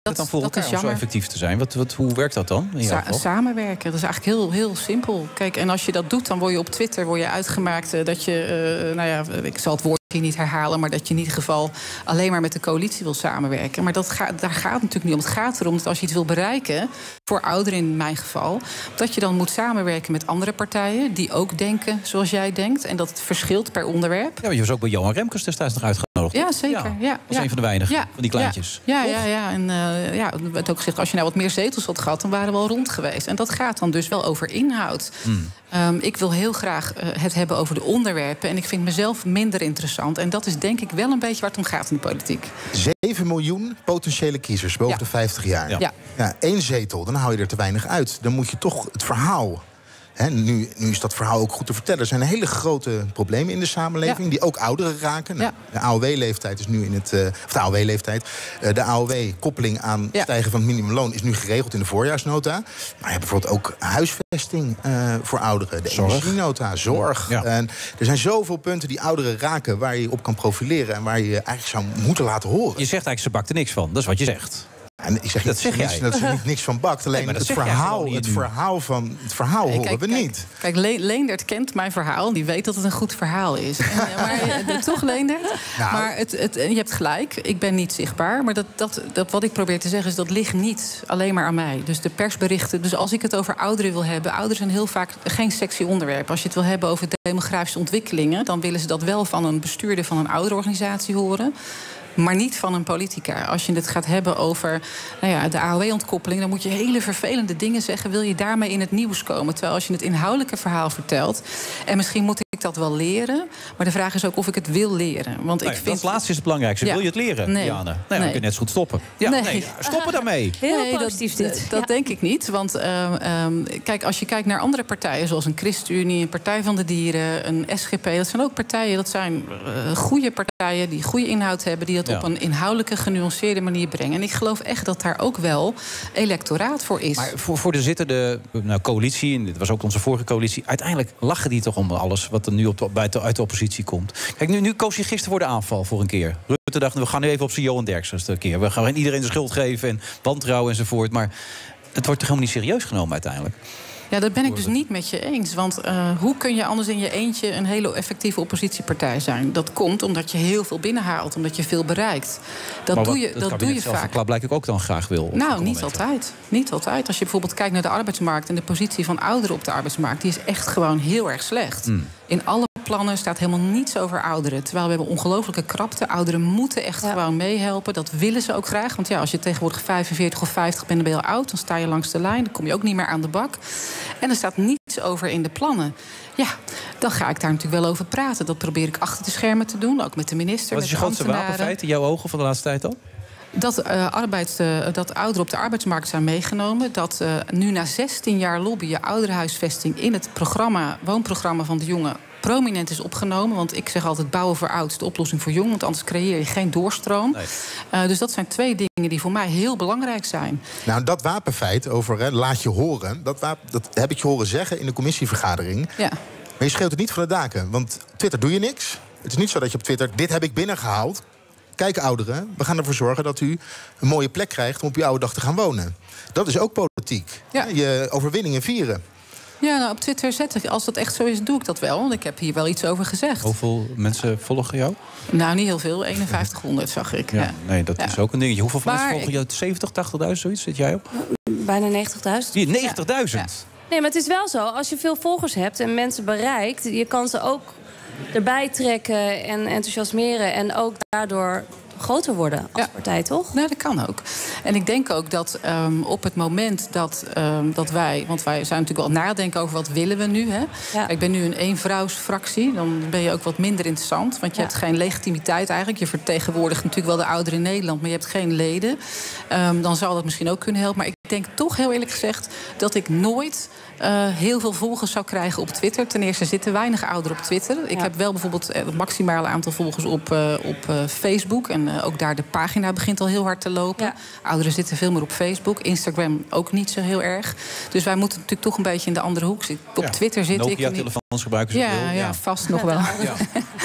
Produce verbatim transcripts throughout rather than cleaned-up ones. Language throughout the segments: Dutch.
het dan voor elkaar om zo effectief te zijn? Wat, wat, hoe werkt dat dan? In Sa samenwerken, dat is eigenlijk heel, heel simpel. Kijk, en als je dat doet, dan word je op Twitter word je uitgemaakt uh, dat je, uh, nou ja, ik zal het woord niet herhalen, maar dat je in ieder geval alleen maar met de coalitie wil samenwerken. Maar dat gaat, daar gaat het natuurlijk niet om. Het gaat erom dat als je iets wil bereiken, voor ouderen in mijn geval, dat je dan moet samenwerken met andere partijen die ook denken zoals jij denkt. En dat het verschilt per onderwerp. Ja, maar je was ook bij Johan Remkes destijds nog uitgenodigd. Ja, zeker. Ja, ja, dat was ja. een van de weinigen, ja, van die kleintjes. Ja, ja, ja, ja. En uh, ja, het werd ook gezegd, als je nou wat meer zetels had gehad, dan waren we al rond geweest. En dat gaat dan dus wel over inhoud. Hmm. Um, ik wil heel graag uh, het hebben over de onderwerpen. En ik vind mezelf minder interessant. En dat is denk ik wel een beetje waar het om gaat in de politiek. zeven miljoen potentiële kiezers boven ja. de vijftig jaar. Ja. Ja. Ja, één zetel, dan hou je er te weinig uit. Dan moet je toch het verhaal... He, nu, nu is dat verhaal ook goed te vertellen. Er zijn hele grote problemen in de samenleving... Ja. die ook ouderen raken. Nou, ja. De A O W-leeftijd is nu in het... Uh, of de A O W-leeftijd. Uh, de A O W-koppeling aan het ja. stijgen van het minimumloon... is nu geregeld in de voorjaarsnota. Maar je hebt bijvoorbeeld ook huisvesting uh, voor ouderen. De zorg. Energienota, zorg. Ja. En er zijn zoveel punten die ouderen raken... waar je op kan profileren... en waar je eigenlijk zou moeten laten horen. Je zegt eigenlijk, ze bakt er niks van. Dat is wat je zegt. En ik zeg, dat zeg niks, dat ze niet niks van bakt. Alleen nee, het, verhaal, het, verhaal van, het verhaal horen kijk, we kijk, niet. Kijk, Le Leendert kent mijn verhaal. Die weet dat het een goed verhaal is. En, maar, de, toch, Leendert? Nou. Maar het, het, je hebt gelijk. Ik ben niet zichtbaar. Maar dat, dat, dat, wat ik probeer te zeggen is, dat ligt niet alleen maar aan mij. Dus de persberichten. Dus als ik het over ouderen wil hebben... ouderen zijn heel vaak geen sexy onderwerp. Als je het wil hebben over demografische ontwikkelingen... dan willen ze dat wel van een bestuurder van een ouderorganisatie horen... maar niet van een politica. Als je het gaat hebben over nou ja, de A O W-ontkoppeling... dan moet je hele vervelende dingen zeggen... wil je daarmee in het nieuws komen. Terwijl als je het inhoudelijke verhaal vertelt... en misschien moet ik dat wel leren... maar de vraag is ook of ik het wil leren. Want nee, ik vind... Dat laatste is het belangrijkste. Ja. Wil je het leren, nee. Diane? Nee, nee. Dan kun je net zo goed stoppen. Ja, nee. Nee, stoppen daarmee. Heel nee, positief dat, dit. Dat ja. denk ik niet. Want uh, um, kijk, als je kijkt naar andere partijen... zoals een ChristenUnie, een Partij van de Dieren... een S G P, dat zijn ook partijen... dat zijn uh, goede partijen die goede inhoud hebben... die dat ja. op een inhoudelijke, genuanceerde manier brengen. En ik geloof echt dat daar ook wel electoraat voor is. Maar voor, voor de zittende nou, coalitie... en dit was ook onze vorige coalitie... uiteindelijk lachen die toch om alles... wat er nu op de, buiten, uit de oppositie komt. Kijk, nu, nu koos hij gisteren voor de aanval voor een keer. Rutte dacht, we gaan nu even op zijn Johan Derksen een keer. We gaan iedereen de schuld geven en wantrouwen enzovoort. Maar het wordt toch helemaal niet serieus genomen uiteindelijk? Ja, dat ben ik dus niet met je eens. Want uh, hoe kun je anders in je eentje een hele effectieve oppositiepartij zijn? Dat komt omdat je heel veel binnenhaalt, omdat je veel bereikt. Dat maar wat, doe je, dat doe je vaak. Dat blijkt ik ook dan graag wil. Nou, niet altijd. Niet altijd. Als je bijvoorbeeld kijkt naar de arbeidsmarkt en de positie van ouderen op de arbeidsmarkt, die is echt gewoon heel erg slecht. Mm. In alle plannen staat helemaal niets over ouderen. Terwijl we hebben ongelofelijke krapte. Ouderen moeten echt ja. gewoon meehelpen. Dat willen ze ook graag. Want ja, als je tegenwoordig vijfenveertig of vijftig bent, dan ben je al oud. Dan sta je langs de lijn. Dan kom je ook niet meer aan de bak. En er staat niets over in de plannen. Ja, dan ga ik daar natuurlijk wel over praten. Dat probeer ik achter de schermen te doen. Ook met de minister. Wat is je grootste wapenfeit in jouw ogen van de laatste tijd al? Dat, uh, arbeids, uh, dat ouderen op de arbeidsmarkt zijn meegenomen. Dat uh, nu na zestien jaar lobbyen ouderenhuisvesting in het programma, woonprogramma van de jongen prominent is opgenomen. Want ik zeg altijd bouwen voor oud is de oplossing voor jong. Want anders creëer je geen doorstroom. Nee. Uh, dus dat zijn twee dingen die voor mij heel belangrijk zijn. Nou, dat wapenfeit over hè, laat je horen. Dat, wapen, dat heb ik je horen zeggen in de commissievergadering. Ja. Maar je scheelt het niet van de daken. Want Twitter doe je niks. Het is niet zo dat je op Twitter, dit heb ik binnengehaald. Kijk ouderen, we gaan ervoor zorgen dat u een mooie plek krijgt om op uw oude dag te gaan wonen. Dat is ook politiek. Ja. Je overwinningen vieren. Ja, nou, op Twitter zetten. Als dat echt zo is, doe ik dat wel. Want ik heb hier wel iets over gezegd. Hoeveel mensen volgen jou? Nou, niet heel veel. eenenvijftighonderd zag ik. Ja, ja. Nee, dat ja. is ook een dingetje. Hoeveel maar mensen volgen ik... jou? zeventig, tachtigduizend, zoiets zit jij op? Bijna negentigduizend. negentigduizend? Ja. Nee, maar het is wel zo. Als je veel volgers hebt en mensen bereikt, je kan ze ook erbij trekken en enthousiasmeren. En ook daardoor groter worden als ja. partij, toch? Nou, dat kan ook. En ik denk ook dat um, op het moment dat, um, dat wij... want wij zijn natuurlijk wel nadenken over wat willen we nu. Hè? Ja. Ik ben nu een eenvrouwsfractie. Dan ben je ook wat minder interessant. Want je ja. hebt geen legitimiteit eigenlijk. Je vertegenwoordigt natuurlijk wel de ouderen in Nederland, maar je hebt geen leden. Um, dan zal dat misschien ook kunnen helpen. Maar ik denk toch heel eerlijk gezegd dat ik nooit Uh, heel veel volgers zou krijgen op Twitter. Ten eerste zitten weinig ouderen op Twitter. Ik ja. heb wel bijvoorbeeld het maximale aantal volgers op, uh, op uh, Facebook. En uh, ook daar de pagina begint al heel hard te lopen. Ja. Ouderen zitten veel meer op Facebook. Instagram ook niet zo heel erg. Dus wij moeten natuurlijk toch een beetje in de andere hoek zitten. Op ja. Twitter zit Nokia ik... Nokia-telefoons gebruiken ze ja, veel. Ja, ja, vast nog wel. Ja. Ja.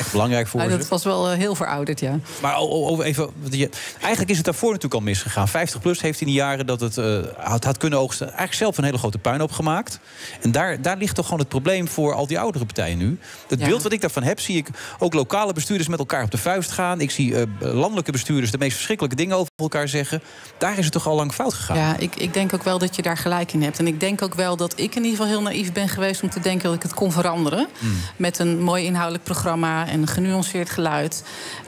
echt belangrijk voor ja, ze. Dat was wel uh, heel verouderd, ja. Maar over even, eigenlijk is het daarvoor natuurlijk al misgegaan. vijftig plus heeft in die jaren dat het uh, had, had kunnen oogsten... eigenlijk zelf een hele grote puinhoop gemaakt. En daar, daar ligt toch gewoon het probleem voor al die oudere partijen nu. Het ja. beeld wat ik daarvan heb, zie ik ook lokale bestuurders met elkaar op de vuist gaan. Ik zie uh, landelijke bestuurders de meest verschrikkelijke dingen over elkaar zeggen. Daar is het toch al lang fout gegaan. Ja, ik, ik denk ook wel dat je daar gelijk in hebt. En ik denk ook wel dat ik in ieder geval heel naïef ben geweest om te denken dat ik het kon veranderen. Mm. Met een mooi inhoudelijk programma en een genuanceerd geluid.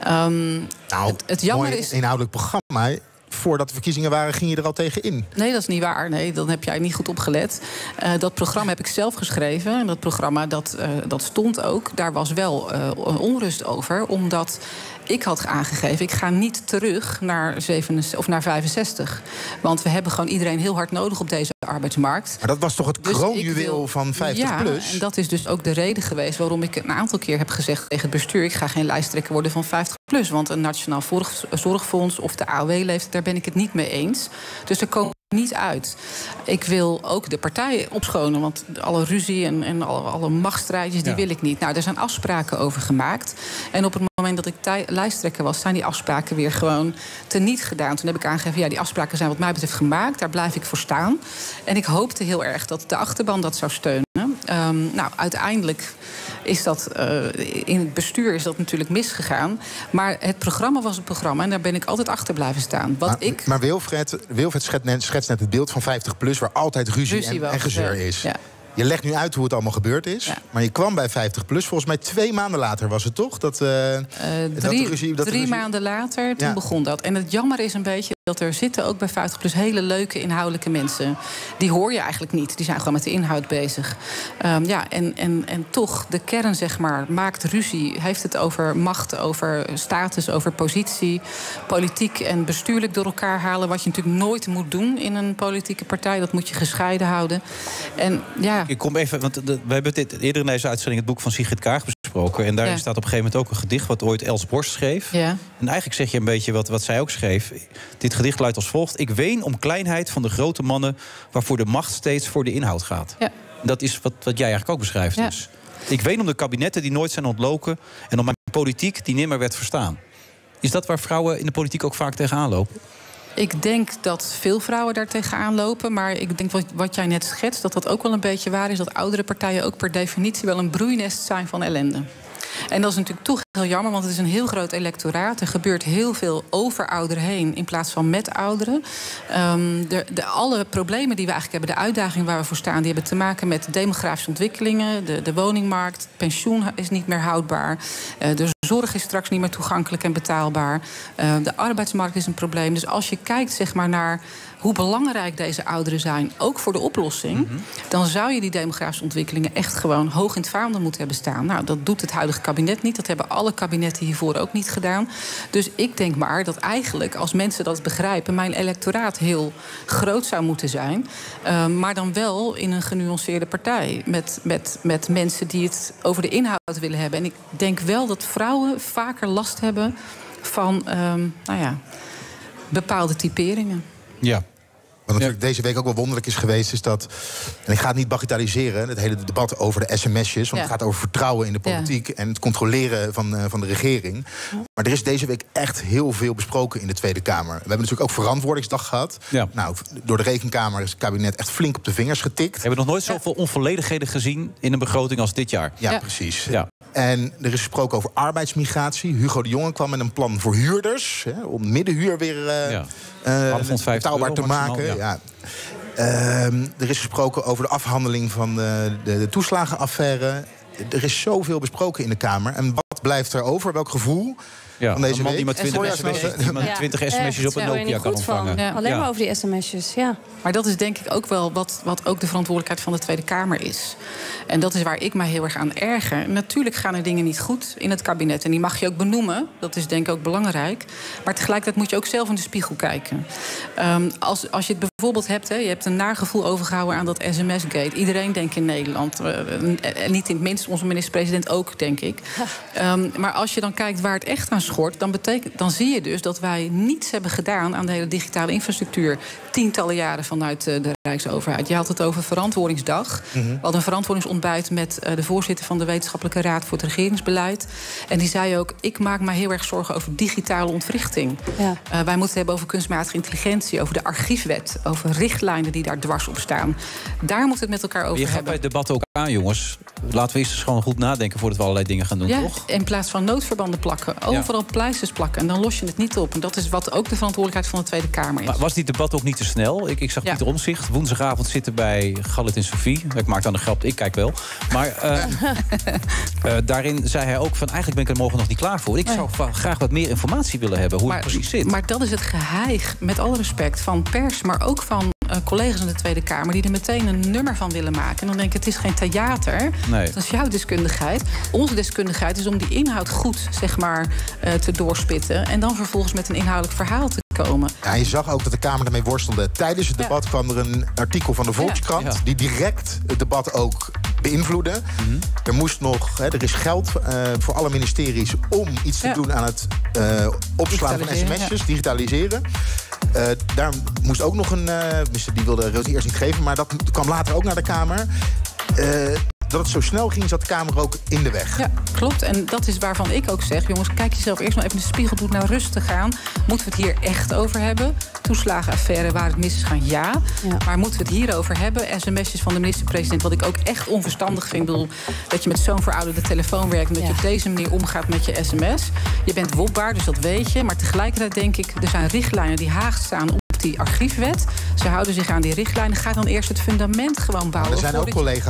Um, nou, het, het jammer mooi is... inhoudelijk programma. Voordat de verkiezingen waren, ging je er al tegen in. Nee, dat is niet waar. Nee, dan heb jij niet goed opgelet. Uh, dat programma heb ik zelf geschreven. En dat programma, dat, uh, dat stond ook. Daar was wel uh, onrust over. Omdat ik had aangegeven, ik ga niet terug naar, zevenenzestig, of naar vijfenzestig. Want we hebben gewoon iedereen heel hard nodig op deze arbeidsmarkt. Maar dat was toch het dus kroonjuweel van vijftig plus? Ja, en dat is dus ook de reden geweest waarom ik een aantal keer heb gezegd tegen het bestuur, ik ga geen lijsttrekker worden van vijftig plus. Want een Nationaal Zorgfonds of de A O W-leeftijd, daar ben ik het niet mee eens. Dus er komen niet uit. Ik wil ook de partijen opschonen, want alle ruzie en, en alle, alle machtsstrijdjes, die ja. wil ik niet. Nou, er zijn afspraken over gemaakt. En op het moment dat ik tij- lijsttrekker was, zijn die afspraken weer gewoon teniet gedaan. Toen heb ik aangegeven, ja, die afspraken zijn wat mij betreft gemaakt. Daar blijf ik voor staan. En ik hoopte heel erg dat de achterban dat zou steunen. Um, nou, uiteindelijk is dat uh, in het bestuur is dat natuurlijk misgegaan. Maar het programma was het programma en daar ben ik altijd achter blijven staan. Wat maar ik... maar Wilfred, Wilfred schetst net, schetst net het beeld van vijftig plus... waar altijd ruzie, ruzie en, en gezeur ja. is. Ja. Je legt nu uit hoe het allemaal gebeurd is. Ja. Maar je kwam bij vijftig plus. Volgens mij twee maanden later was het toch? Dat, uh, uh, drie dat ruzie, dat drie ruzie... maanden later, toen ja. begon dat. En het jammer is een beetje dat er zitten ook bij vijftig plus hele leuke inhoudelijke mensen. Die hoor je eigenlijk niet. Die zijn gewoon met de inhoud bezig. Um, ja, en, en, en toch, de kern zeg maar, maakt ruzie. Heeft het over macht, over status, over positie. Politiek en bestuurlijk door elkaar halen. Wat je natuurlijk nooit moet doen in een politieke partij. Dat moet je gescheiden houden. En ja... Ik kom even, want de, we hebben dit eerder in deze uitzending het boek van Sigrid Kaag besproken. En daar ja. staat op een gegeven moment ook een gedicht wat ooit Els Borst schreef. Ja. En eigenlijk zeg je een beetje wat, wat zij ook schreef. Dit gedicht luidt als volgt: ik ween om kleinheid van de grote mannen, waarvoor de macht steeds voor de inhoud gaat. Ja. Dat is wat, wat jij eigenlijk ook beschrijft. Ja. Dus. Ik ween om de kabinetten die nooit zijn ontloken en om mijn politiek die nimmer werd verstaan. Is dat waar vrouwen in de politiek ook vaak tegenaan lopen? Ik denk dat veel vrouwen daar tegenaan lopen. Maar ik denk wat, wat jij net schetst, dat dat ook wel een beetje waar is. Dat oudere partijen ook per definitie wel een broeinest zijn van ellende. En dat is natuurlijk toch heel jammer, want het is een heel groot electoraat. Er gebeurt heel veel over ouderen heen in plaats van met ouderen. Um, de, de, alle problemen die we eigenlijk hebben, de uitdagingen waar we voor staan, die hebben te maken met demografische ontwikkelingen, de, de woningmarkt, pensioen is niet meer houdbaar, uh, de zorg is straks niet meer toegankelijk en betaalbaar. Uh, de arbeidsmarkt is een probleem. Dus als je kijkt zeg maar naar hoe belangrijk deze ouderen zijn, ook voor de oplossing, mm-hmm. dan zou je die demografische ontwikkelingen echt gewoon hoog in het vaandel moeten hebben staan. Nou, dat doet het huidige kabinet niet. Dat hebben alle kabinetten hiervoor ook niet gedaan. Dus ik denk maar dat eigenlijk, als mensen dat begrijpen, mijn electoraat heel groot zou moeten zijn. Uh, maar dan wel in een genuanceerde partij. Met, met, met mensen die het over de inhoud willen hebben. En ik denk wel dat vrouwen vaker last hebben van um, nou ja, bepaalde typeringen. Ja. Wat natuurlijk ja. deze week ook wel wonderlijk is geweest, is dat, en ik ga het niet bagatelliseren, het hele debat over de sms'jes, want ja. het gaat over vertrouwen in de politiek ja. en het controleren van, uh, van de regering. Maar er is deze week echt heel veel besproken in de Tweede Kamer. We hebben natuurlijk ook verantwoordingsdag gehad. Ja. Nou, door de Rekenkamer is het kabinet echt flink op de vingers getikt. We hebben nog nooit zoveel ja. onvolledigheden gezien in een begroting als dit jaar. Ja, ja. precies. Ja. En er is gesproken over arbeidsmigratie. Hugo de Jonge kwam met een plan voor huurders, hè, om middenhuur weer uh, ja. uh, betaalbaar te maken. Ja. Ja. Uh, er is gesproken over de afhandeling van de, de, de toeslagenaffaire. Er is zoveel besproken in de Kamer. En wat blijft er over? Welk gevoel? Ja, van deze een man week? die met twintig sms'jes op een Nokia kan ontvangen. Ja. Alleen maar over die sms'jes, ja. Maar dat is denk ik ook wel wat, wat ook de verantwoordelijkheid van de Tweede Kamer is. En dat is waar ik mij heel erg aan erger. Natuurlijk gaan er dingen niet goed in het kabinet. En die mag je ook benoemen. Dat is denk ik ook belangrijk. Maar tegelijkertijd moet je ook zelf in de spiegel kijken. Um, als, als je het bijvoorbeeld hebt, hè, je hebt een nagevoel overgehouden aan dat sms-gate. Iedereen denkt in Nederland. Uh, en niet in het minst, onze minister-president ook, denk ik. Um, maar als je dan kijkt waar het echt aan schort, dan, betekent, dan zie je dus dat wij niets hebben gedaan aan de hele digitale infrastructuur. Tientallen jaren vanuit de Rijksoverheid. Je had het over verantwoordingsdag. Mm-hmm. We hadden een verantwoordingsontbijt met uh, de voorzitter van de Wetenschappelijke Raad voor het Regeringsbeleid. En die zei ook, ik maak me heel erg zorgen over digitale ontwrichting. Ja. Uh, wij moeten het hebben over kunstmatige intelligentie, over de archiefwet, over richtlijnen die daar dwars op staan. Daar moeten we het met elkaar over je hebben. Je gaat bij het debat ook aan, jongens. Laten we eerst eens gewoon goed nadenken voordat we allerlei dingen gaan doen, ja, toch? In plaats van noodverbanden plakken, overal ja. pleisters plakken. En dan los je het niet op. En dat is wat ook de verantwoordelijkheid van de Tweede Kamer is. Maar was dit debat ook niet te snel? Ik, ik zag ja. Pieter Omtzigt woensdagavond zitten bij Galit en Sophie. Ik maak dan de grap, ik kijk wel. Maar uh, uh, daarin zei hij ook van, eigenlijk ben ik er morgen nog niet klaar voor. Ik nee. zou graag wat meer informatie willen hebben, hoe maar, het precies zit. Maar dat is het geheig, met alle respect, van pers, maar ook van uh, collega's in de Tweede Kamer die er meteen een nummer van willen maken. En dan denk ik, het is geen theater. Nee. Dat is jouw deskundigheid. Onze deskundigheid is om die inhoud goed, zeg maar, uh, te doorspitten. En dan vervolgens met een inhoudelijk verhaal te komen. Ja, je zag ook dat de Kamer ermee worstelde. Tijdens het debat ja. kwam er een artikel van de Volkskrant ja. Ja. die direct het debat ook beïnvloedde. Mm-hmm. Er moest nog, hè, er is geld uh, voor alle ministeries om iets te ja. doen aan het uh, opslaan van sms'jes, ja. digitaliseren. Uh, daar moest ook nog een, uh, die wilde Roos eerst niet geven, maar dat kwam later ook naar de Kamer. Uh, Dat het zo snel ging, zat de Kamer ook in de weg. Ja, klopt. En dat is waarvan ik ook zeg, jongens, kijk jezelf eerst maar even in de spiegel, doe het nou rustig gaan. Moeten we het hier echt over hebben? Toeslagenaffaire waar het mis is gaan, ja. ja. Maar moeten we het hierover hebben? sms'jes van de minister-president, wat ik ook echt onverstandig vind. Ik bedoel, dat je met zo'n verouderde telefoon werkt en dat ja. je op deze manier omgaat met je sms. Je bent wopbaar, dus dat weet je. Maar tegelijkertijd denk ik, er zijn richtlijnen die haast staan op die archiefwet. Ze houden zich aan die richtlijnen. Ga dan eerst het fundament gewoon bouwen. Maar er zijn ook collega's